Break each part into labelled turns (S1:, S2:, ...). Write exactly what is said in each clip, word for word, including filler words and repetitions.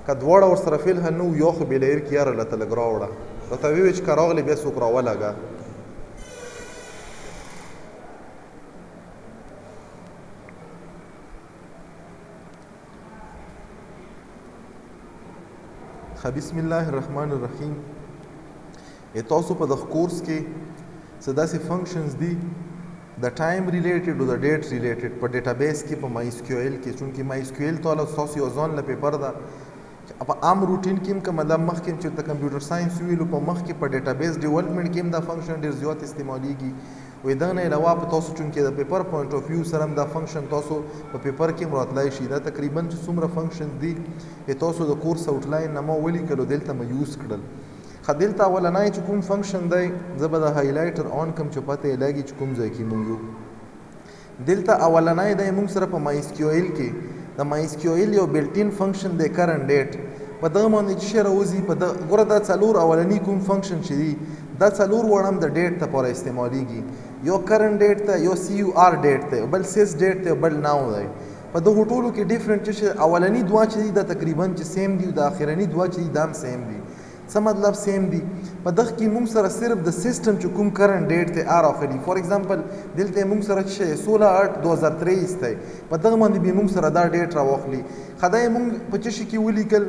S1: که دواړه ورسره فعل حل نه و یو خو بې لیر کې یاره لته لږ راوړه راته ویې ویل چې که راغلې بیا څوک راولګه. بسم الله الرحمن الرحیم. تاسو په دغه کورس کې څه داسې فنکشنز دي د ټایم ریلیټډ او د ډیټ ریلیټډ په ډیټابیس کې په مای اس کیو ایل کې، چونکې مای اس کیو ایل ته تاسو یو ځان له پیپر ده په عام روټین کې هم که مطلب مخکې چې د کمپیوټر ساینس ویلو په مخکې په ډیټابیس ډیولپمنټ کې هم دا فنکشن ډېر زیات استعمالیږي. وایي دغه نه علاوه په تاسو چونکې د پیپر پوینټ اف ویو سره هم دا فنکشن تاسو په پیپر کې هم راتلی شي. دا تقریبا چې څومره فنکشنز دي تاسو د کورس آوټلاین نه ما ولیکلو دلته مې یوز کړل. ښه دلته اولنی چې کوم فنکشن دی زه به د هایلایټر آن کړم چې پته یې لګي چې کوم ځای کې مونږ یو. دلته اولنی دی مونږ سره په مای اس کیو ایل کې د مای اس کیو ایل یو بلټین فنکشن دی کرنټ ډیټ. په دغه باندې چې شی راوځي په دغه ګوره دا څلور اولني کوم فنکشن چې دي دا څلور واړه هم د ډیټ لپاره استعمالیږي. یو کرنټ ډیټ ته، یو سی یو آر ډیټ ته، بل سیس ډیټ ته، بل ناو دی. په دغو ټولو کې ډیفرنٹ چې اولني دوه چې دي دا تقریبا چې سیم دي او د اخرني دوه چې دي دا هم سیم دي. څه مطلب سیم دي؟ په دغه کې موږ سره صرف د سیسټم چې کوم کرنټ ډیټ ته آ راغلي. فار ایگزامپل دلته موږ سره چې سولہ آټ دو هزار تریس دی په دغه باندې به موږ سره دا ډیټ راواخلي. ښه دا یې موږ په څه شي کې ولیکل؟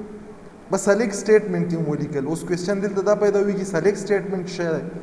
S1: په سلیکټ سټیټمنټ کې ولیکل. اوس کوېسچن دلته دا پیدا وي چې سلیکټ سټیټمنټ څه دی؟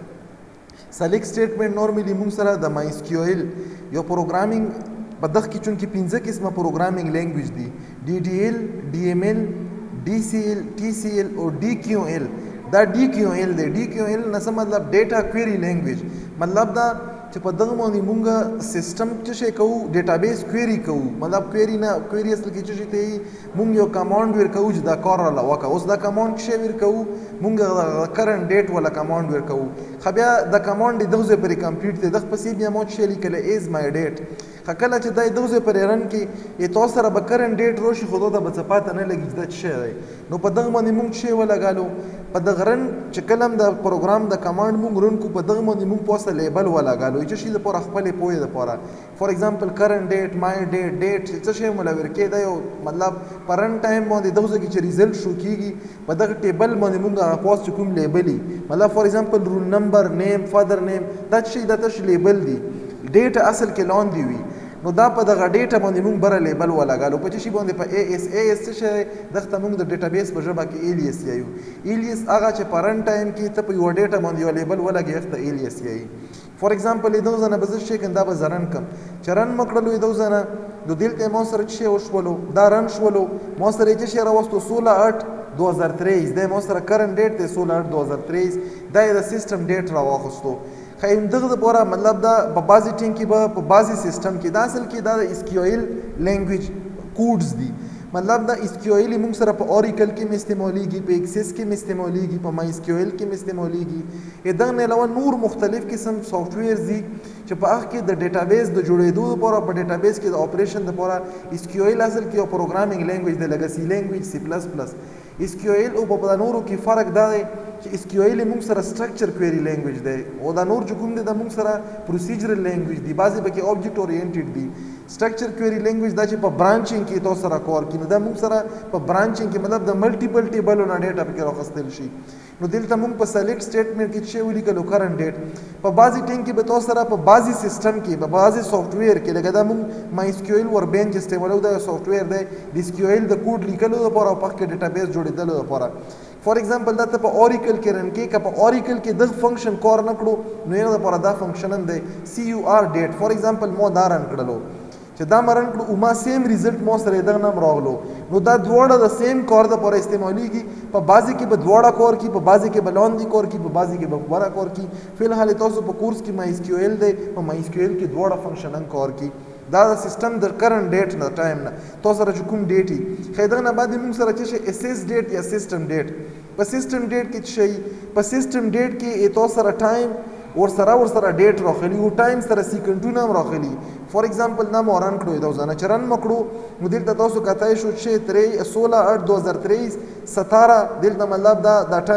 S1: سلیکټ سټیټمنټ نورملی موږ سره د مای اس کیو ایل یو پروګرامینګ په دغه کې چونکې پنځه قسمه پروګرامینګ لینګویج دي، ډي ډي ایل، ډي ایم ایل، ډي سی ایل، ټي سی ایل او ډي کیو ایل. دا ډي کیو ایل دی. ډي کیو ایل نه څه مطلب؟ ډیټا کویری لینګویج. مطلب دا چې په دغه باندې مونږ سیسټم څه شی کوو؟ ډیټابیس کویری کوو. مطلب کویری نه، کویری اصل کې څه شی ته مونږ یو کمانډ ورکوو چې دا کار راله وکړه. اوس دا کمانډ څه شی ورکوو؟ مونږ کرنټ ډیټ والا کمانډ ورکوو. ښه بیا د کمانډ دغه ځای پورې کمپلیټ دی. دغه پسې بیا مو څه شی لیکلی ایز مای ډیټ. ښه کله چې دا دغه ځای پورې رن کړي تاسو سره به کرنټ ډیټ راشي خو دا به څه پاته نه لګي چې دا څه شی دی. نو په دغه باندې مونږ څه شی ولګالو؟ په دغه رن چې کله هم د پروګرام د کمانډ مونږ رن کړو په دغه باندې مونږ پوسته لیبل ولګالو چې شي دپاره خپلې پوهې دپاره. فار ایگزامپل کرنټ ډیټ، مای ډیټ، ډیټ څه شی مو له ورکې دا یو مطلب په رن ټایم باندې دغه ځای کې چې ریزلټ شو کېږي په دغه ټیبل باندې مونږ هغه پوسټ چې کوم لیبل وي مطلب فار ایگزامپل رول نمبر، نیم، فادر نیم، دا څه شي دا تش لیبل دي. ډیټ اصل کې لاندې وي. نو دا په دغه ډیټا باندې موږ بره لیبل ولګالو. په څه شي باندې؟ په اے ایس. اے ایس څه شی؟ دغه ته موږ د ډیټابیس په ژبه کې ایلیس یایو. ایلیس هغه چې په رن ټایم کې ته په یوه ډیټا باندې یو لیبل ولګې هغه ته ایلیس یایي. فار ایگزامپل دغه ځای نه به زه څه شی کړم؟ دا به زه رن کړم. چې رن مې کړلو دغه ځای نه نو دلته ما سره څه شی وشولو؟ دا رن شولو. ما سره یې څه شی راوستو؟ سولہ آټ دو هزار تریس دی. ما سره کرنټ ډیټ دی سولہ آټ دو هزار تریس. دا یې د سیسټم ډیټ راواخیستو. خیم دغه دپاره مطلب دا په بعضې ټیم کې به په بعضې سیسټم کې دا اصل کې دا د اس کیو ایل لینګویج کوډز دي. مطلب دا اس کیو ایل موږ سره په اوریکل کې هم استعمالیږي، په ایکسس کې هم استعمالیږي، په مای اس کیو ایل کې هم استعمالیږي. دغه نه علاوه نور مختلف قسم سافټویرز دي چې په هغه کې د ډیټابیس د جوړېدو لپاره په ډیټابیس کې د اپریشن لپاره اس کیو ایل اصل کې یو پروګرامینګ لینګویج دی لکه سی لینګویج، سی پلس پلس. اس کیو ایل او په نورو کې فرق دا دی چې اس کیو ایل موږ سره سټرکچر کویری لینګویج دی او دا نور چې کوم دی دا موږ سره پروسیجرل لینګویج دی. بعضې پکې اوبجیکټ اورینټډ دي. سټرکچر کویری لینګویج دا چې په برانچینګ کې تاسو سره کار کوي نو دا موږ سره په برانچینګ کې مطلب د ملټیپل ټیبلو نه ډیټا پکې راخیستل شي. نو دلته موږ په سلیکټ سټیټمنټ کې څه ولیکلو؟ کرنټ ډیټ. په بعضې ټیم کې به تاسو سره په بعضې سیسټم کې په بعضې سافټویر کې لکه دا موږ مای اس کیو ایل وربینچ استعمالوو. دا یو سافټویر دی د اس کیو ایل د کوډ لیکلو لپاره او په هغه کې ډیټابیس جوړېدلو لپاره. فار ایگزامپل دا ته په اوریکل کې رن کې که په اوریکل کې دغه فنکشن کار نه کړو نو هغه لپاره دا فنکشن هم دی سی یو آر ډیټ. فار ایگزامپل ما دا رن کړلو چې دا مې رن کړو او ما سیم ریزلټ ما سره دغه نام راغلو. نو دا دواړه د سیم کار دپاره استعمالیږي. په بعضې کې به دواړه کار کړي، په بعضې کې به لاندې کار کړي، په بعضې کې به غوره کار کړي. فی الحال تاسو په کورس کې مای اس کیو ایل دی، په مای اس کیو ایل کې دواړه فنکشن هم کار کړي. دا د سیسټم د کرنټ ډیټ نه ټایم نه تاسو سره چې کوم ډیټ وي خو دغه نه بعد موږ سره څه شی اسیس ډیټ یا سیسټم ډیټ. په سیسټم ډیټ کې څه شی؟ په سیسټم ډیټ کې تاسو سره ټایم ورسره ورسره ډیټ راخلي او ټایم سره سیکنډونه هم راخلي. فار ایگزامپل دا مو رن کړو دا ځنه چې رن مکړو نو دلته تاسو کتای شو چې تری سولہ آټ دو هزار تریس ستاره دلته مطلب دا دا ټایم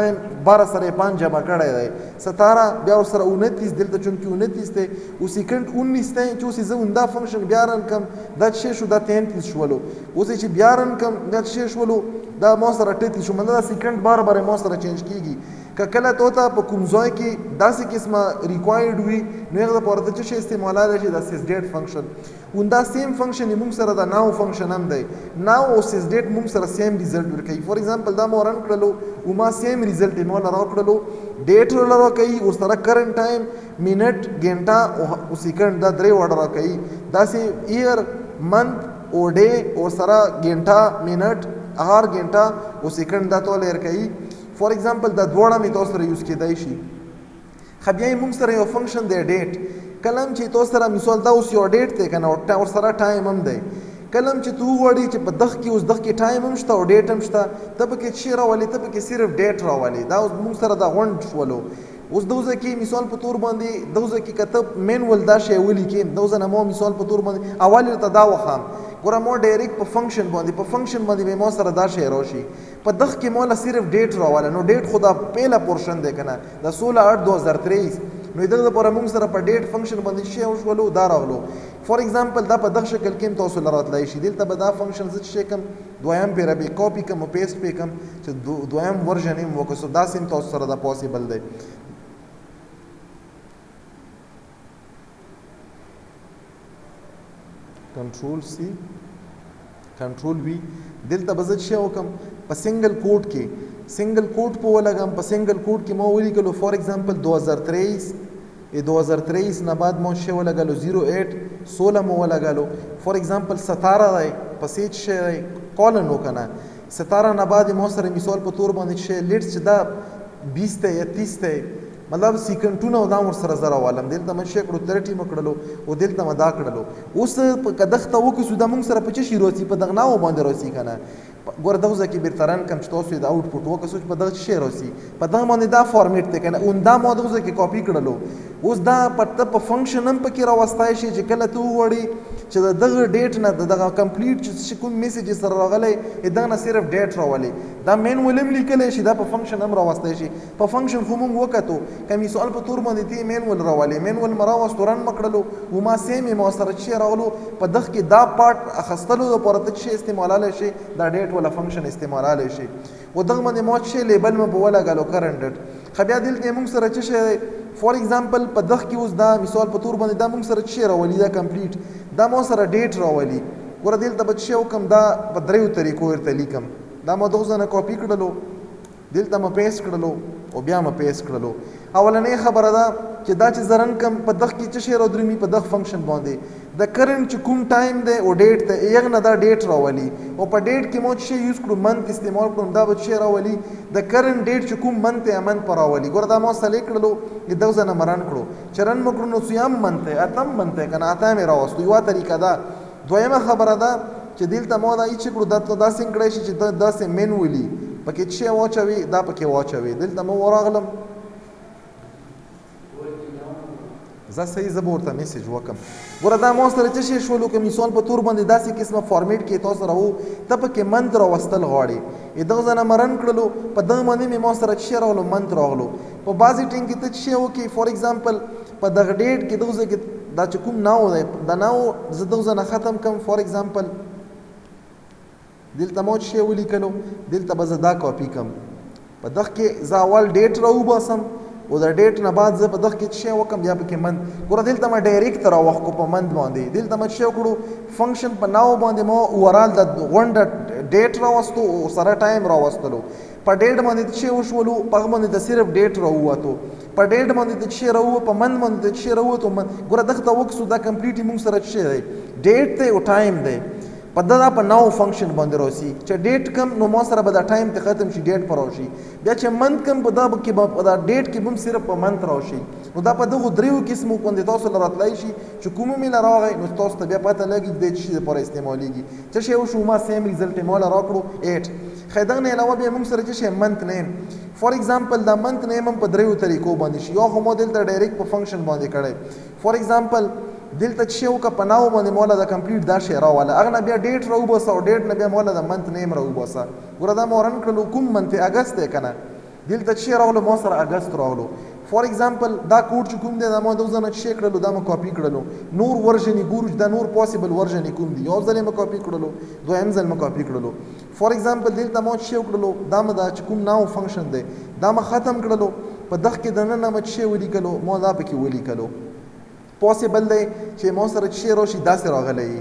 S1: بارہ سره پانچ جمع کړی دی ستاره بیا ورسره انتیس دلته چونکې انتیس دی او سیکنډ انیس دی چې اوس یې زه همدا فنکشن بیا رن کړم دا چې شو دا تینتیس شولو اوس یې چې بیا رن کړم دا چې شولو دا ما سره اټتیس شو مطلب دا سیکنډ بار بار ما سره چینج کېږي که کله تو ته په کوم ځای کې داسې قسمه ریکوایرډ وي نو هغه دپاره ته څه شی استعمالولی شي دا سیسډیټ فنکشن همدا سیم فنکشن یې موږ سره دا ناو فنکشن هم دی ناو او سیسډیټ موږ سره سیم ریزلټ ورکوي فار ایگزامپل دا ما رن کړلو او ما سیم ریزلټ یې ما له راکړلو ډیټ له راکوي ورسره کرنټ ټایم منټ ګنټه او سیکنډ دا درې واړه راکوي داسې ایئر منت او ډے ورسره ګنټه منټ هر ګنټه او سیکنډ دا ټول یې ورکوي فار ایگزامپل دا دواړه مې تاسو سره یوز کېدای شي ښه بیا یې موږ سره یو فنکشن دی ډیټ کله هم چې تاسو سره مثال دا اوس یو ډیټ دی که نه ورسره ټایم هم دی کله هم چې ته وغواړې چې په دغه کې اوس دغه کې ټایم هم شته او ډیټ هم شته ته پکې څه راولې ته پکې صرف ډیټ راولې دا اوس موږ سره دا غونډ شولو اوس دغه ځای کې مثال په طور باندې دغه ځای کې که ته مینول دا شی ولیکې دغه ځای نه ما مثال په طور باندې اول ورته دا وښام ګوره ما ډایرکټ په فنکشن باندې په فنکشن باندې مې ما سره دا شی راشي په دغه کې ما له صرف ډیټ راواله نو ډیټ خو دا پهله پورشن دی که نه د سولہ آٹھ دو هزار تریس نو دغه دپاره موږ سره په ډیټ فنکشن باندې شی وشولو دا راغلو فار ایگزامپل دا په دغه شکل کې هم تاسو له راتلی شي دلته به دا فنکشن زه چې شی کم دویم پیره به کاپي کم او پیسټ پې کم چې دویم ورژن یې وکړو داسې هم تاسو سره دا پاسبل دی کنټرول سی کنټرول وی دلته به زه څه وکړم په سنگل کوټ کې سنگل کوټ په ولګم په سنگل کوټ کې ما ولیکلو فار ایگزامپل دو هزار تریس دو هزار تریس نه بعد ما څه ولګلو زیرو ایٹ سولہ مو ولګلو فار ایگزامپل ستاره دی پسې څه کالن وکنه ستاره نه بعد ما سره مثال په تور باندې څه لیټس چې دا بیس ته یا تیس ته مطلب سیکنټونه دا ورسره زه راوالم دلته مې څه کړو ترټي مې کړلو او دلته مې دا کړلو اوس که دغه ته وکړو دا موږ سره په څه شي راځي په دغه ناو باندې راځي که نه ګوره دغه ځای کې بیرته رن کړم چې تاسو یې د آوټپوټ وکړو چې په دغه شی راسي په دغه باندې دا فارمیټ دی که نه اون دا ما دغه ځای کې کاپي کړلو اوس دا ته په فنکشن هم پکې راوستی شي چې کله ته وغواړې چې د دغه ډیټ نه د دغه کمپلیټ چې کوم میسیج سره راغلی دغه نه صرف ډیټ راولي دا مینول هم لیکلی شي دا په فنکشن هم راوستی شي په فنکشن خو موږ وکتو که مثال په طور باندې ته مینول راولي مینول مې راوستو رن مې کړلو و ما سیم یې ما سره چې راغلو په دغه کې دا پارټ اخیستلو دپاره ته چې استعمالولی شي دا ډیټ ولا فنکشن استعمالولی شي و دغه باندې ما چې لیبل مې په ولګلو کرنټ ډیټ ښه بیا دلته موږ سره څه شی فار ایگزامپل په دغه کې اوس دا مثال په طور باندې دا موږ سره څه راولي دا کمپلیټ دا ما سره ډیټ راولي ګوره دلته به څه وکړم دا په دریو طریقو ورته لیکم دا ما دغه ځای نه کاپي کړلو دلته مې پیسټ کړلو او بیا مې پیسټ کړلو اولنۍ خبره ده چې دا چې زه رن کړم په دغه کې څه شی رادرومي په دغه فنکشن باندې د کرنټ چې کوم ټایم دی او ډیټ دی هغه نه دا ډیټ راولي او په ډیټ کې مو چې شی یوز کړو منت استعمال کړو دا به څه راولي د کرنټ ډیټ چې کوم منت دی منت پر راولي ګوره دا ما سلیکټ کړلو دغه ځای نه مې رن کړو چې رن مې کړو نو څویم منت دی اتم منت دی که نه اته مې راوستو یوه طریقه ده دویمه خبره ده چې دلته ما دا هېڅ کړو دا داسې کړی شي چې داسې مینولي پکې څه شی واچوي دا پکې واچوي دلته مې ورغلم زه صحیح زه به ورته میسیج وکړم ګوره دا ما سره څه شی شولو که مثال په طور باندې داسې قسمه فارمیټ کې تاسو سره وو ته پکې منت راوستل غواړې دغه ځای نه مې رن کړلو په دغه باندې مې ما سره څه شی راغلو منت راغلو په بعضې ټینګ کې ته څه شی وکړې فار ایگزامپل په دغه ډیټ کې دغه ځای کې دا چې کوم ناو دی دا ناو زه دغه ځای نه ختم کړم فار ایگزامپل دلته ما څه شی ولیکلو دلته به زه دا کاپي کړم په دغه کې زه اول ډیټ راوباسم او د ډیټ نه بعد زه په دغه کې څه شی وکړم بیا پکې منت ګوره دلته ما ډایرکټ راوښ کړو په منت باندې دلته ما څه شی وکړو فنکشن په ناو باندې ما اوورال د غونډه ډیټ راوستو او سره ټایم راوستلو په ډیټ باندې څه شی وشولو په هغه باندې د صرف ډیټ راووتو په ډیټ باندې څه شی راووت په منت باندې څه شی راووتو ګوره دغه ته وکړو دا کمپلیټ موږ سره څه شی دی ډیټ دی او ټایم دی په دا په ناو فنکشن باندې راځي چې ډیټ کم نو ما سره به دا ټایم ته ختم شي ډیټ پر راشي بیا چې منت کم په دا کې به دا ډیټ کې به صرف په منت راشي نو دا په دغه دریو قسمو باندې تاسو لره راتلی شي چې کوم مې له راغی نو تاسو ته بیا پته لګي د څه لپاره استعمالیږي څه شی وشو ما سیم ریزلټ یې ما له راکړو ایټ ښه دغه نه علاوه بیا موږ سره څه شی منت نیم فار ایگزامپل دا منت نیم هم په دریو طریقو باندې شي یا خو ما دلته ډایرکټ په فنکشن باندې کړی فار ایگزامپل دلته چې شی وکړه په ناو باندې مولا د کمپلیټ دا شی راواله هغه نه بیا ډیټ راوباسه او ډیټ نه بیا مولا د منت نیم راوباسه ګوره دا مو رن کړلو کوم منت اګست دی که نه دلته چې راغلو ما سره اگست راغلو فور ایگزامپل دا کوډ چې کوم دی دا ما د ځنه چې کړلو دا ما کاپی کړلو نور ورژن ګورو دا نور پوسیبل ورژن کوم دی یو ځل ما کاپی کړلو دویم ځل ما کاپی کړلو فور ایگزامپل دلته ما چې کړلو دا ما دا چې کوم ناو فنکشن دی دا ما ختم کړلو په دغه کې د نن ما چې ولیکلو ما دا پکې ولیکلو پوسیبل دی چې ما سره چې راشي داسې راغلی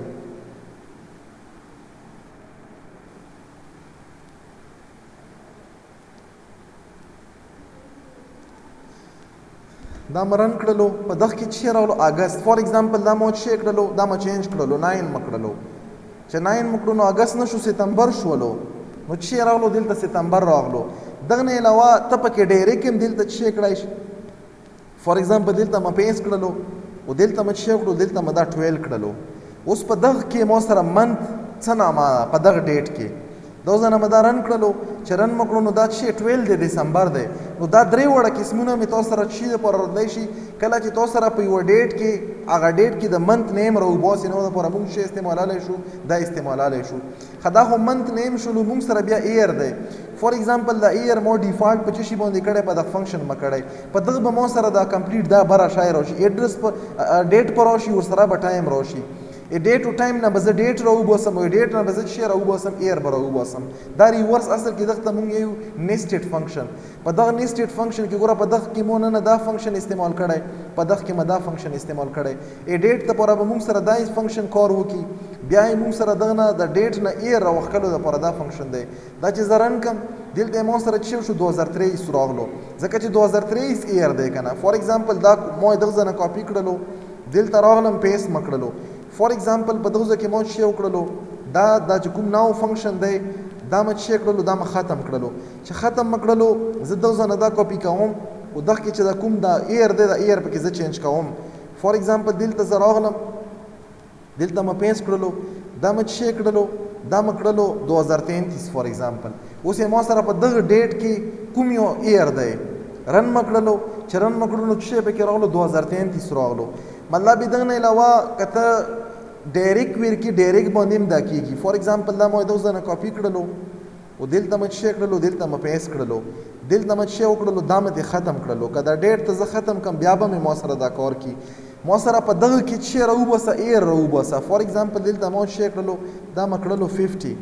S1: دا مرن کړلو په دغه کې چې راولو اگست فور ایگزامپل دا مو چې کړلو دا ما چینج کړلو ناین مکړلو چې ناین مکړو نو اگست نشو سپتمبر شولو نو چې راولو دلته سپتمبر راغلو دغه نه علاوه ته پکې ډایرکټ هم دلته چې کړای شي فور ایگزامپل دلته ما پیس کړلو او دلته ما چې کړلو دلته ما دا ټویل کړلو اوس په دغه کې مو سره منت څه نامه په دغه ډیټ کې دا ځنه ما دا رن کړلو چې رن مکړو نو دا چې ټویل د دسمبر دی نو دا درې وړه قسمونه مې تاسو سره چې پر راتلی شي کله چې تاسو سره په یو ډیټ کې هغه ډیټ کې د منت نیم راوباسي نو لپاره موږ شی استعمالولی شو دا استعمالولی شو خو دا خو منت نیم شولو موږ سره بیا ایر دی فور ایگزامپل دا ایر مو ډیفالټ په څه شي باندې کړی په د فنکشن ما کړی په دغه به مو سره دا کمپلیټ دا بره شای راشي ایډرس په ډیټ پر راشي ورسره به ټایم راشي ا ډیټ او ټایم نه به زه ډیټ راوباسم او ډیټ نه به زه چې راوباسم ایر به راوباسم دا ریورس اصل کې دغه ته موږ یو نیسټډ فنکشن په دغه نیسټډ فنکشن کې ګوره په دغه کې مو نه دا فنکشن استعمال کړی په دغه کې ما دا فنکشن استعمال کړی ا ډیټ ته پوره به موږ سره دا فنکشن کار وکړي بیا یې موږ سره دغه نه د ډیټ نه ایر راوښکلو دپاره دا فنکشن دی دا چې زه رن کړم دلته مو سره چې شو دو هزار تریس راغلو ځکه چې دو هزار تریس ایر دی که نه فور ایگزامپل دا مو دغه ځای نه کاپي کړلو دلته راغلم پیسټ مه کړلو فور ایگزامپل په دغه ځای کې مو چې وکړلو دا دا چې کوم ناو فنکشن دی دا مې چې کړلو دا مې ختم کړلو چې ختم مې کړلو زه دغه ځای نه دا کاپي کوم او دغه کې چې دا کوم دا ایر دی دا ایر پکې زه چینج کوم فور ایگزامپل دلته زه راغلم دلته مې پیسټ کړلو دا مې چې کړلو دا مې کړلو دو هزار تینتیس فور ایگزامپل اوس یې ما سره په دغه ډیټ کې کوم یو ایر دی رن مې کړلو چې رن مې کړلو چې پکې راغلو دو هزار تینتیس راغلو مطلب دغه نه علاوه که ته ډایرکټ ویر کې ډایرکټ باندې هم دا کېږي فور ایگزامپل دا مې دغه ځای نه کاپي کړلو او دلته مې چې کړلو دلته مې پیسټ کړلو دلته مې چې وکړلو دا مې ختم کړلو که دا ډیټ ته زه ختم کړم بیا به مې ما سره دا کار کړي ما سره په دغه کې چې راوباسه ایر راوباسه فور ایگزامپل دلته مې چې کړلو دا مې کړلو ففټي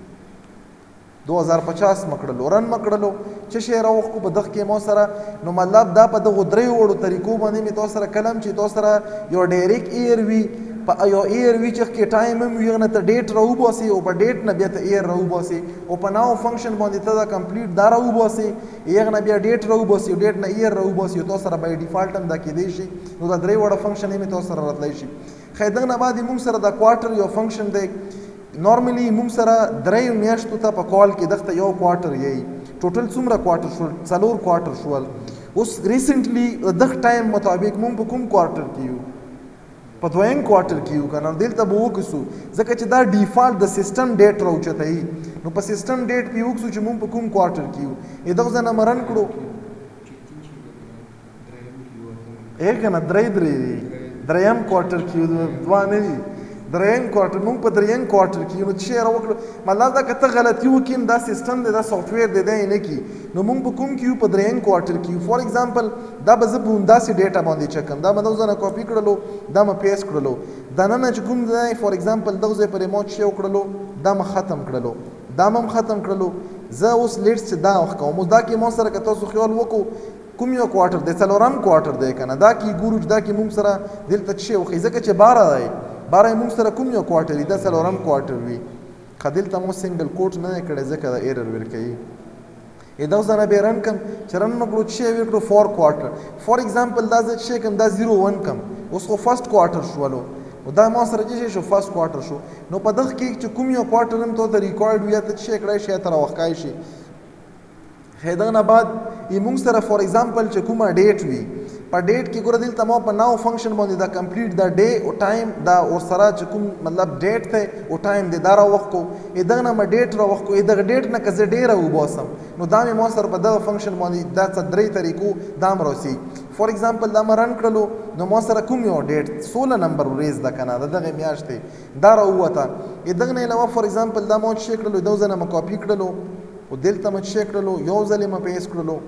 S1: دو هزار پچاس مکړلو رن مکړلو چې شی راوخو په دغه کې مو سره نو مطلب دا په دغه درې وړو طریقو باندې مې تاسو سره کلم چې تاسو سره یو ډایرکټ ایر وي په یو ایر وي چې کې ټایم هم وي نه ته ډیټ راوباسي او په ډیټ نه بیا ته ایر راوباسي او په ناو فنکشن باندې ته دا کمپلیټ دا راوباسي یغه نه بیا ډیټ راوباسي او ډیټ نه ایر راوباسي تاسو سره بای ډیفالټ هم دا کېدی شي نو دا درې وړه فنکشن یې تاسو سره راتلی شي خو دغه نه بعد موږ سره دا کوارټر یو فنکشن دی نارملی موږ سره درې میاشتو ته په کال کې دغه یو کوارټر یې ټوټل څومره کوارټر شول څلور کوارټر شول اوس ریسنټلی دغه ټایم مطابق موږ په کوم کوارټر کې یو په دویم کوارټر کې یو کنه دلته به وکړو ځکه چې دا ډیفالټ د سیستم ډیټ راوچته نو په سیستم ډیټ کې وکړو چې موږ په کوم کوارټر کې یو دغه ځنه مرن کړو اې کنه درې درې دریم کوارټر کې دوه نه دي دریم کوارټر موږ په دریم کوارټر کې یو چې راوکړو مطلب دا کته غلطي وکړم دا سیستم دی دا سافټویر دی دا نه کی نو موږ په کوم کې په دریم کوارټر کې فور ایگزامپل دا به زه په همداسې ډیټا باندې چکم دا مې دغه ځای نه کاپي کړلو دا مې پیسټ کړلو دا نه چې کوم ځای فور ایگزامپل دغه ځای په ریموټ چې وکړلو دا مې ختم کړلو دا مې ختم کړلو زه اوس لیټس چې دا وخت کوم اوس دا کې مو سره که تاسو خیال وکړو کوم یو کوارټر دی څلورم کوارټر دی که نه دا کې ګورو دا کې موږ سره دلته چې وخی ځکه چې باره دی باره موږ سره کوم یو کوارټر دا څلورم کوارټر وي خو دلته مو سنګل کوټ نه دی کړی ځکه دا ایرر ورکوي دغه ځای نه بیا رن کړم چې رن مې کړو چې ویې کړو فور کوارټر فور ایگزامپل دا زه چې کړم دا زیرو ون کړم اوس خو فرسټ کوارټر شولو او دا ما سره چې شو فرسټ کوارټر شو نو په دغه کې چې کوم یو کوارټر هم ته ریکارډ وي ته چې کړی شي ته راوښکای شي دغه نه بعد یې موږ سره فور ایگزامپل چې کومه ډیټ وي په ډیټ کې ګوره دلته ما په ناو فنکشن باندې دا کمپلیټ دا ډے او ټایم دا ورسره چې کوم مطلب ډیټ دی او ټایم دی دا راوښکو دغه نه مې ډیټ راوښکو دغه ډیټ نه که زه ډېره وباسم نو دا مې ما سره په دغه فنکشن باندې دا څه درې طریقو دا م راسي فور ایگزامپل دا مې رن کړلو نو ما سره کوم یو ډیټ سوله نمبر ورځ ده که نه د دغې میاشتې دا راووته دغه نه علاوه فور ایگزامپل دا ما چې کړلو دغه ځای نه مې کاپي کړلو او دلته مې چې کړلو یو ځل یې مې پیس کړلو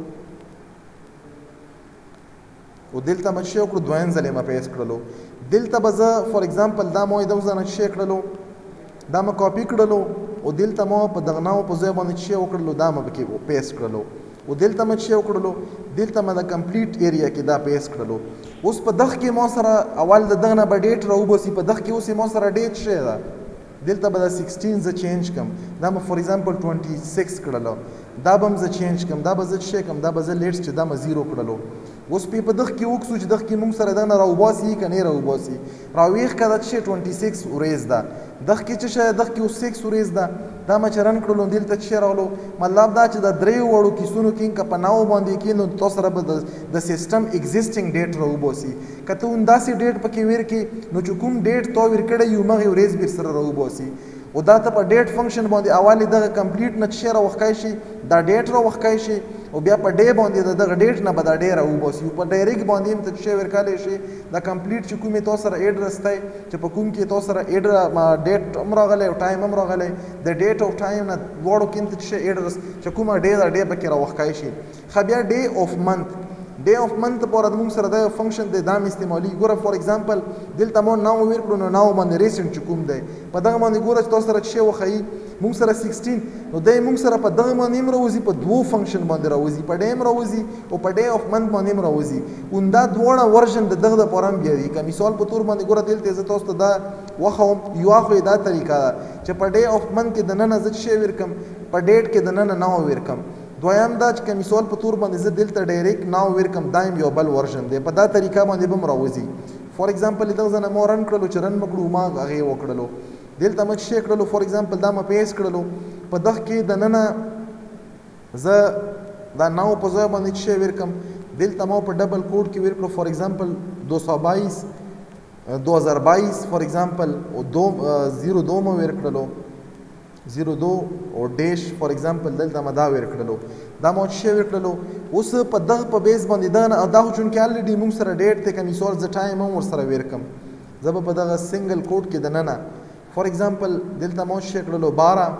S1: او دلته مې چې کړو دویم ځل یې مې پیس کړلو دلته به زه فار ایگزامپل دا مو د ځنه چې کړلو دا مې کاپی کړلو او دلته مو په دغه ناو په ځای باندې چې وکړلو دا مې پکې پیس کړلو او دلته مې چې وکړلو دلته مې د کمپلیټ ایریا کې دا پیس کړلو اوس په دغه کې مو سره اول د دغه نه به ډیټ راوباسي په دغه کې اوس مو سره ډیټ شی ده دلته به د سیکسټین زه چینج کم دا مې فار ایگزامپل ټوینټي سکس کړلو دا به هم زه چینج کم دا به زه چې کم دا به زه لیټ چې دا مې زیرو کړلو اوس په دغه کې وکړو چې دغه کې موږ سره دغه نه راوباسي که نه راوباسي راویښ که دا چې ټوینټي سکس وریز ده دغه کې چې شی دغه کې اوس سکس وریز ده دا مې چې رن کړلو دلته چې راولو مطلب دا چې د دریو وړو کیسونو کې که په ناو باندې کې نو تاسو سره به د سیسټم ایگزیسټینګ ډیټ راوباسي که ته همداسې ډیټ پکې ویر کې نو چې کوم ډیټ تا ویر کړی یو مغې ورځ بېر سره راوباسي او دا ته په ډیټ فنکشن باندې اول دغه کمپلیټ نه چې راوښکای شي دا ډیټ راوښکای شي او بیا په ډی باندې د دغه ډیټ نه به دا ډی راوباسي او په ډایرکټ باندې هم ته چې ورکولی شي دا کمپلیټ چې کومې تاسو سره ایډرس دی چې په کوم کې تاسو سره ایډر ډیټ هم راغلی او ټایم هم راغلی د ډیټ او ټایم نه دواړو کې هم ته چې ایډرس چې کومه ډی دا ډی پکې راوښکای شي ښه بیا ډی اف منث ډے اف منث پورې موږ سره دا فنکشن دی دا مې استعمالي ګوره فار ایگزامپل دلته مو ناو ویر کړو نو ناو باندې ریسنټ چې کوم دی په دغه باندې ګوره چې تاسو سره چې وښیي موږ سره سیکسټین نو دی موږ سره په دغه باندې هم راوځي په دوو فنکشن باندې راوځي په ډے هم راوځي او په ډے اف منث باندې هم راوځي همدا دواړه ورژن د دغه دپاره هم بیا دي که مثال په طور باندې ګوره دلته زه تاسو ته دا وښوم یوه خو یې دا طریقه ده چې په ډے اف منث کې دننه زه څه شی ویر کړم په ډیټ کې دننه ناو ویر کړم دویم دا چې که مثال په طور باندې زه دلته ډایرکټ ناو ویر کړم دا هم یو بل ورژن دی په دا طریقه باندې به هم راوځي فار ایگزامپل دغه ځای نه ما رن کړلو چې رن مې کړو ما هغې وکړلو دلته مې چې کړلو فار ایگزامپل دا مې پیس کړلو په دغه کې دننه زه دا ناو په ځای باندې چې ویر کړم دلته ما په ډبل کوډ کې ویر کړو فار ایگزامپل دو سو بایس دو هزار بایس فار ایگزامپل دو زیرو دو مې ویر کړلو زیرو دو او ډیش فار ایگزامپل دلته ما دا ویر کړلو دا مو چې ویر کړلو اوس په دغه په بیس باندې دا دا خو چونکې الریډي موږ سره ډیټ دی که مثال زه ټایم هم ورسره ویر کړم زه به په دغه سنګل کوډ کې دننه فار ایگزامپل دلته مو چې کړلو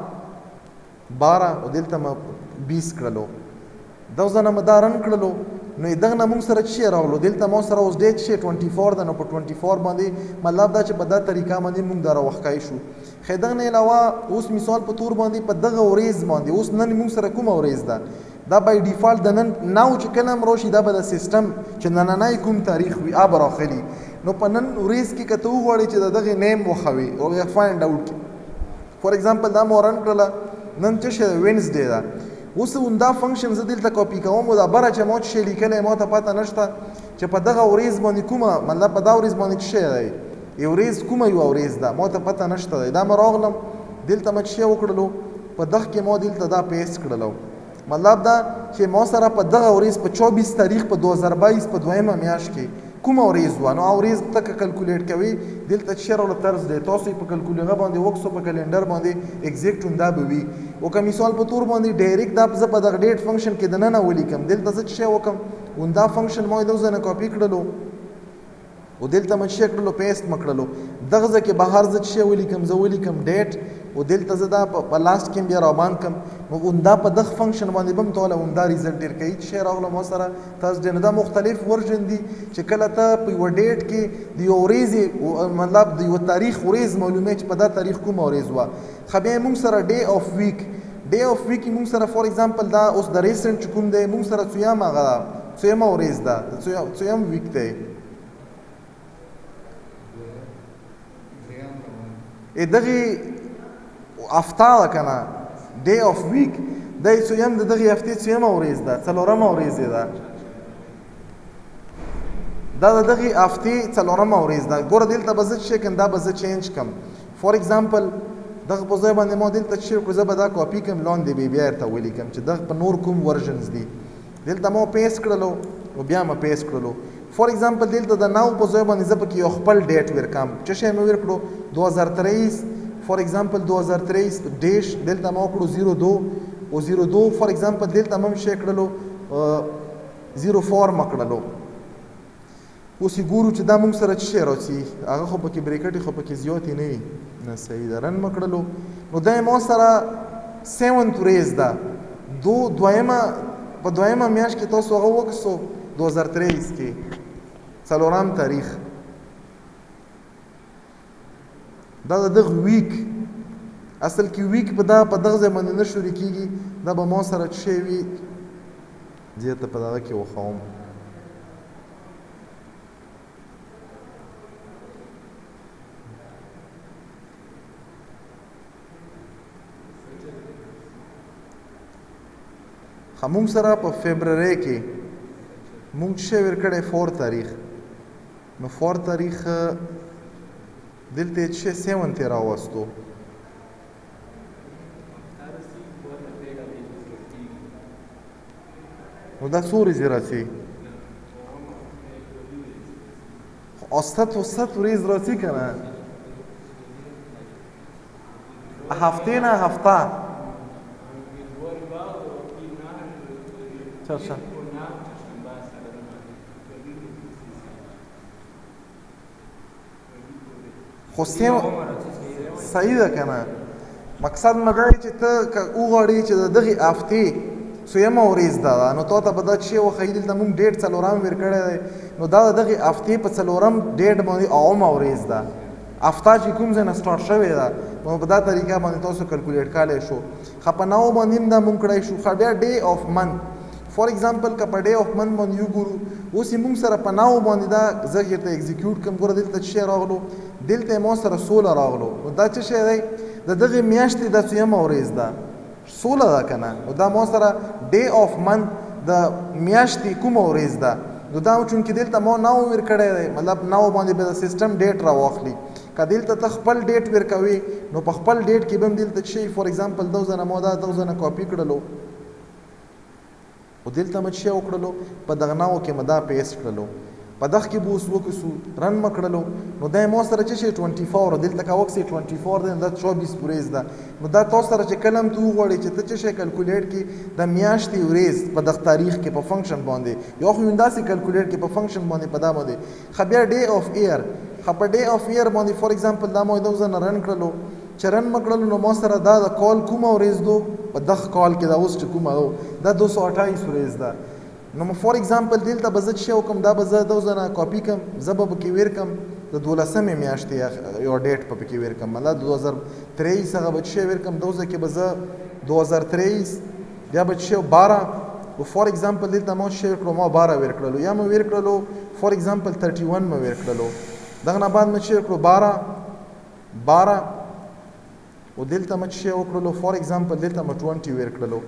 S1: باره باره او دلته ما بیس کړلو دغه ځای نه مې دا رن کړلو نو دغه نه موږ سره چې راغلو دلته مو سره اوس ډیټ چې ټوینټي فور ده نو په ټوینټي فور باندې مطلب دا چې په دا طریقه باندې موږ دا راوښکای شو خو دغه نه علاوه اوس مثال په طور باندې په دغه ورځ باندې اوس نن موږ سره کومه ورځ ده دا بای ډیفالت د نن ناو چې کله هم راشي دا به د سیسټم چې نننی کوم تاریخ وي هغه به راخلي نو په نن ورځ کې که ته وغواړې چې د دغې نیم وښوي او یا فایند آوټ کړي فار ایگزامپل دا مو رن کړله نن څه شی وینسډے ده اوس همدا فنکشن زه دلته کاپي کوم او دا بره چې ما څه شی لیکلی ما ته پته نشته چې په دغه ورځ باندې کومه مطلب په دا ورځ باندې څه شی دی یو ورځ کومه یوه ورځ ده ما ته پته نشته دی دا مې راغلم دلته مې څه شی وکړلو په دغه کې ما دلته دا پیسټ کړلو مطلب دا چې ما سره په دغه ورځ په چوبیس تاریخ په دو هزار بایس په دویمه میاشت کې کومه ورځ وه نو هغه ورځ ته که کلکولیټ کوي دلته چې راوړه طرز دی تاسو یې په کلکولیغه باندې وکسو په کلنډر باندې ایګزیکټ همدا به وي او که مثال په طور باندې ډایرکټ دا زه په دغه ډیټ فنکشن کې دننه ولیکم دلته زه څه شی وکړم همدا فنکشن ما یې دغه ځای نه کاپي کړلو او دلته مې څه کړلو پیسټ مې کړلو دغه ځای کې بهر زه څه شی ولیکم زه ولیکم ډیټ او دلته زه دا په لاست کې بیا راباند کړم نو همدا په دغه فنکشن باندې به هم ته همدا ریزلټ ډېر کوي څه شی راغله ما سره تاسو ډېر دا مختلف ورژن دي چې کله ته په یوه ډیټ کې د یوه ورځې مطلب د یوه تاریخ ورځ معلوموي چې په دا تاریخ کومه ورځ وه ښه بیا موږ سره ډے اف ویک ډے اف ویک کې موږ سره فار ایگزامپل دا اوس د ریسنټ چې کوم دی موږ سره څویم هغه څویمه ورځ ده څویم ویک دی دغه هفته ده که نه ډے اف ویک دی څویم د دغې هفتې څویمه ورځ ده څلورمه ورځ یې ده دا د دغې هفتې څلورمه ورځ ده ګوره دلته به زه څه کړم دا به زه چینج کړم فار ایگزامپل دغه په ځای باندې ما دلته څه کړو زه به دا کاپي کړم لاندې به بیا درته ولیکم چې دغه په نور کوم ورژنز دي دلته ما پیسټ کړلو او بیا مې پیسټ کړلو فار ایگزامپل دلته د ناو په ځای باندې زه پکې یو خپل ډیټ ویر کړم څه شی مې ویر کړو دو هزار تیئیس فار ایگزامپل دو هزار تیئیس ډیش دلته ما وکړو زیرو دو او زیرو دو فار ایگزامپل دلته مې شی کړلو زیرو فور مې کړلو اوس یې ګورو چې دا موږ سره څه شی راځي هغه خو پکې بریکټې خو پکې زیاتې نه وي نه صحیح ده رن مې کړلو نو دا یې ما سره سیونت ورځ ده دو دویمه په دویمه میاشت کې تاسو هغه وکړو دو هزار تریس کې څلورم تاریخ دا د دغه ویک اصل کې ویک په دا په دغه ځای باندې نه شروع کېږي دا به ما سره څه شی وي زه ته په دغه کې وښوم مونږ سره په فبروري کې مونږ څه ورکړی فور تاریخ نو فور تاریخ دلته څه سیون ته راوستو نو دا څو ورځې راځي اوسط اوسط ورځ راځي که نه هفتې نه هفته چرشا خو سیم صحیح ده که نه مقصد مې دا دی چې ته که وغواړې چې د دغې هفتې څویمه ورځ ده نو تا ته به دا څه شی وښیي دلته مونږ ډېټ څلورم ورکړی دی نو دا د دغې هفتې په څلورم ډېټ باندې اومه ورځ ده هفته چې کوم ځای نه سټارټ شوې ده نو په دا طریقه باندې تاسو کلکولیټ کولی شو ښه په نو باندې هم دا مونږ کړی شو ښه بیا ډے آف منث فار ایگزامپل که په ډے آف منث باندې وګورو اوس یې مونږ سره په نو باندې دا زه درته اکزیکیوټ کړم ګوره دلته څه شی راغلو دلته یې ما سره سوله راغلو نو دا څه شی دی د دغې میاشتې دا څویمه ورځ ده سوله ده که نه نو دا ما سره ډے آف منث د میاشتې کومه ورځ ده نو دا چونکې دلته ما نو ورکړی دی مطلب نو باندې به د سیسټم ډیټ راواخلي که دلته ته خپل ډیټ ورکوي نو په خپل ډیټ کې به هم دلته څه شي فار ایگزامپل دو ځنه ما دا دو ځنه کاپي کړلو او دلته مې څه شی وکړلو په دغه نو کې مې دا پیسټ کړلو په دغه کې به اوس وکړو رن مې کړلو نو دا یې ما سره څه شی ټوینټي فور دلته که وکړې ټوینټي فور دی نو دا چوبیس ورځ ده نو دا تاسو سره چې کله هم ته وغواړې چې ته څه شی کلکولیټ کړي د میاشتې ورځ په دغه تاریخ کې په فنکشن باندې یا خو همداسې کلکولیټ کړي په فنکشن باندې په دا باندې ښه بیا ډے آف ایئر ښه په ډے آف ایئر باندې فار ایگزامپل دا ما یو ځنه رن کړلو چې رن مې کړلو نو ما سره دا د کال کومه ورځ دو په دغه کال کې دا اوس چې کومه دو دا دو سو اټایس ورځ ده نو فار ایگزامپل دلته به زه څه شی وکړم دا به زه دو ځنه کاپي کړم زه به پکې ویر کړم د دولسمې میاشتې یو ډیټ په پکې ویر کړم مطلب دو هزار تریس هغه به څه شی ویر کړم دو ځای کې به زه دو هزار تریس بیا به څه شی باره و فار ایگزامپل دلته ما څه شی ویر کړلو ما باره ویر کړلو یا مې ویر کړلو فار ایگزامپل تھرټي ون مې ویر کړلو دغه نه بعد مې څه ویر کړلو باره باره و دلته مې څه شی وکړلو فار ایگزامپل دلته مې ټوینټي ویر کړلو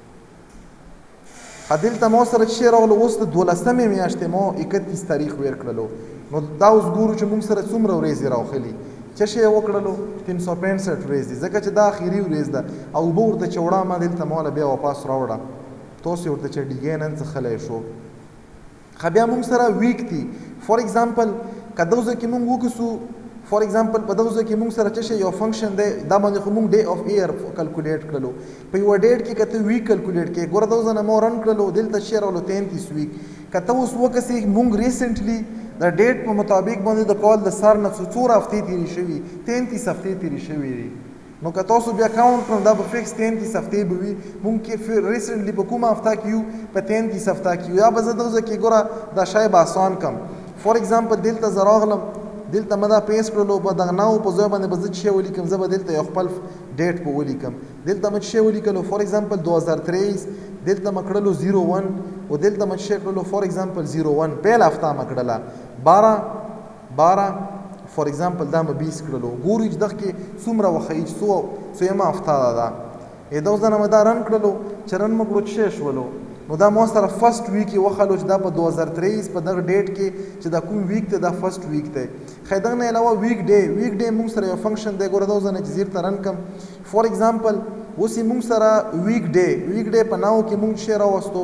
S1: دلته ما سره څه شی راغلو اوس د دولسمې میاشتې ما اکتیس تاریخ ویر کړلو نو دا اوس ګورو چې موږ سره څومره ورځې راوخلي څه شی یې وکړلو تین سو پنځه ورځې ځکه چې دا اخري ورځ ده او اوبه ورته چې وړه ما دلته ما بیا واپس راوړه تاسو یې ورته چې ډیګی نن څخلی شو ښه بیا موږ سره ویک دي فار ایگزامپل که دغه ځای کې موږ وکړو فار ایگزامپل په دغه ځای کې موږ سره څه شی یو فنکشن دی دا باندې خو موږ ډے آف ایئر کلکولیټ کړلو په یوه ډیټ کې که ته ویک کلکولیټ کړې ګوره دغه ځنه ما رن کړلو دلته څه شی راغلو تینتیس ویک که ته اوس وکړې موږ ریسنټلی د ډیټ په مطابق باندې د کال د سر نه څو څو هفتې تېرې شوي تینتیس هفتې تېرې شوي دي نو که تاسو بیا کاونټ کړم دا به فکس تینتیس هفتې به وي موږ کې ریسنټلی په کومه هفته کې یو په تینتیس هفته کې یو یا به زه دغه ځای کې ګوره دا شی به اسان کړم فار ایگزامپل دلته زه راغلم دلته مې دا پیسټ کړلو په دغه نو په ځای باندې به زه څه شی ولیکم زه به دلته یو خپل ډیټ په ولیکم دلته مې څه شی ولیکلو فار ایگزامپل دو هزار تریس دلته مې کړلو زیرو ون او دلته مې څه شی کړلو فار ایگزامپل زیرو ون پیل هفته مې کړله باره باره فار ایگزامپل دا مې بیس کړلو ګورو چې دغه کې څومره وښیي څو څویمه هفته ده ای دغه ځنه مې دا رن کړلو چې رن مې کړو څه شی شولو نو دا ما سره فرست ویک یې وښلو چې دا په دو هزار تریس په دغه ډیټ کې چې دا کوم ویک دی دا فرست ویک دی ښه دغه نه علاوه ویک ډے ویک ډے موږ سره یو فنکشن دی ګوره دغه ځنه چې زیر ته رن کړم فار ایگزامپل اوس یې موږ سره ویک ډے ویک ډے په نو کې موږ څه شی راوستو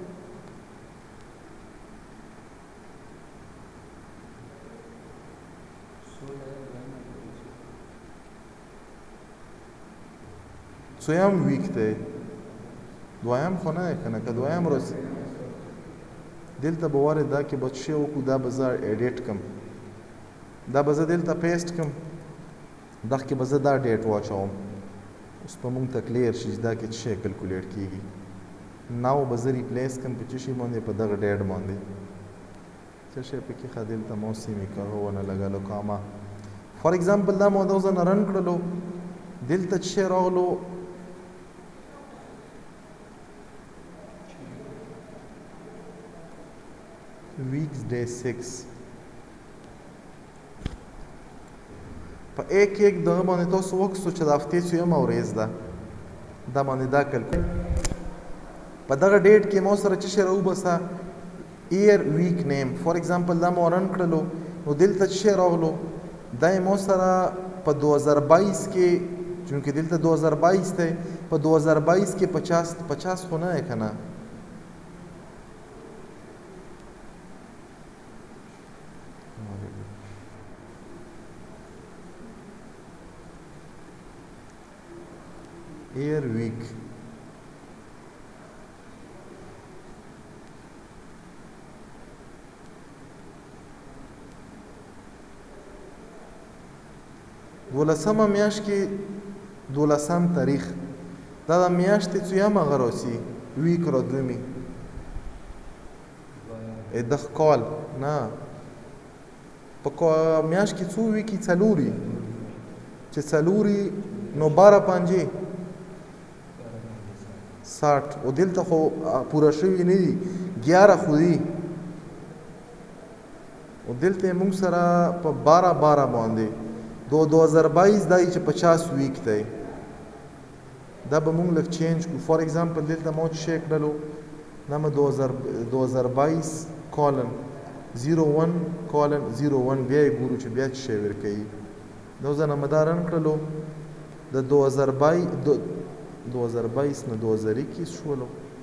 S1: څویم ویک دی دویم خو نه دی که نه که دویم ورځ دلته به وارې دا کې به څه شی وکړو دا به زه ایډیټ کړم دا به زه دلته پیسټ کړم دغه کې به زه دا ډیټ واچوم اوس به موږ ته کلیر شي چې دا کې څه شی کلکولیټ کېږي ناو به زه ریپلیس کړم په څه شي باندې په دغه ډیټ باندې څه شی پکې ښه دلته مو سیمیکولن ونه لګلو کاما فار ایگزامپل دا مو دا زه نه رن کړلو دلته څه شی راغلو weeks day six په ایک ایک دغه باندې تاسو وکړو چې د هفتې څویمه ورځ ده دا باندې دا کلکول په دغه ډیټ کې مو سره څه شی راوباسه ایئر ویک نیم فار ایگزامپل دا مو رن کړلو نو دلته څه شی راغلو دا یې مو سره په دو هزار بایس کې چونکې دلته دو هزار بایس دی په دو هزار بایس کې پچاس پچاس خو نه دی که نه year week دولسمه میاشت کې دولسم تاریخ دا د میاشتې څویمه هغه راسي ویک رادرومي دغه کال نه په میاشت کې څو ویکي څلوري چې څلوري نو باره پنځې ساठ او دلته خو پوره شوي نه دي ګیاره خو دي او دلته یې موږ سره په باره باره باندې دو دو هزار بایس دا چې پچاس ویک دی دا به موږ لږ چینج کړو فار ایگزامپل دلته مو څه شی کړلو دا مو دو هزار بایس کالن زیرو ون کالن زیرو ون بیا یې ګورو چې بیا څه شی ورکوي دا زه نه دا رن کړلو د دو هزار بایس دو هزار بایس نه دو هزار اکیس شولو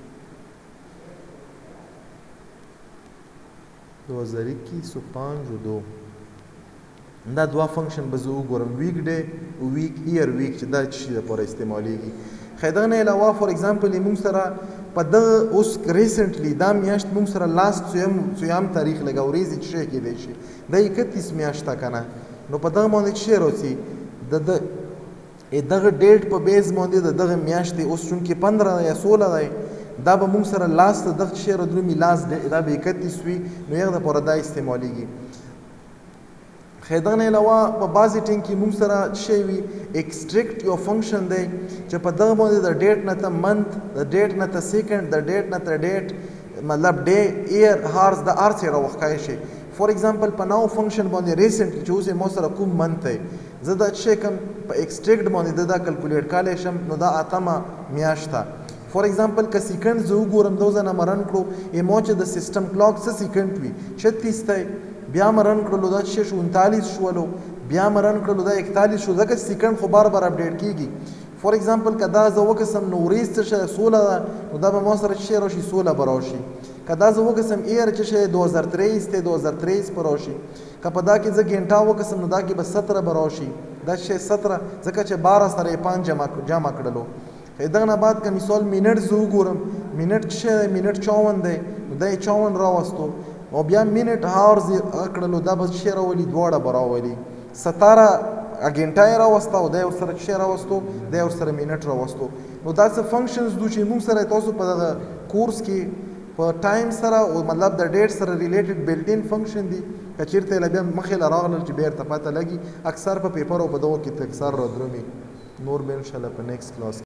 S1: دو هزار اکیس و پنج و دو دا دوا فنکشن به زه وګورم ویک ډے ویک ایئر ویک چې دا څه شي لپاره استعمالیږي ښه دغه نه علاوه فار ایگزامپل موږ سره په دغه اوس ریسنټلی دا میاشت موږ سره لاست څویم څویم تاریخ لګه ورځې څه شی کېدی شي دا اکتیس میاشت ده که نه نو په دغه باندې څه شی راځي د دغه ډیټ په بیس باندې د دغه میاشتې اوس چونکې پندره ده یا سوله دی دا به موږ سره لاست دغه شی رادرومي لاست دا به اکتیس وي نو هغه دپاره دا استعمالیږي ښه دغه نه علاوه په بعضې ټینګ کې موږ سره څه شی وي ایکسټریکټ یو فنکشن دی چې په دغه باندې د ډیټ نه ته منت د ډیټ نه ته سیکنډ د ډیټ نه ته ډیټ مطلب ډے ایئر هارز د هر څه راوښکای شي فار ایگزامپل په ناو فنکشن باندې ریسنټلی چې اوس یې مو سره کوم منت دی زه دا څه شی کوم په ایکسټریکټ باندې د دا کلکولیټ کولی شم نو دا اتمه میاشت ده فار ایگزامپل که سیکنډ زه وګورم دو زه نه مه رن کړو ایمو چې د سیسټم کلاک څه سیکنډ وي چھتیس دی بیا مه رن کړلو دا څه شو انتالیس شولو بیا مه رن کړلو دا اکتالیس شو ځکه سیکنډ خو بار بار اپډیټ کېږي فار ایگزامپل که دا زه وکسم نو ورځ څه شی سوله ده نو دا به ما سره څه شی راشي سوله به راشي که دا زه وکسم ایر څه شی دو هزار تریس دی دو هزار تریس به راشي که په دا کې زه ګنټه وکسم نو دا کې به ستره به راشي دا شی ستره ځکه چې باره سره یې پنځ جمع کړلو دغه نه بعد که مثال منټ زه وګورم منټ څه شی دی منټ چاون دی نو دا یې چاون راوستو او بیا منټ هاورز یې کړلو دا به څه شی راولي دواړه به راولي ستاره غنټه یې راوسته او دا یې ورسره څه شی راوستو دا یې ورسره منټ راوستو نو دا څه فنکشنز دو چې موږ سره تاسو په دغه کورس کې په ټایم سره او مطلب د ډیټ سره ریلیټډ بلټ ان فنکشن دي که چېرته یې بیا مخې له راغلل چې بیا ورته پته لګي اکثر په پیپر او په دغو کې اکثر رادرومي نور به انشاءالله په نیکسټ کلاس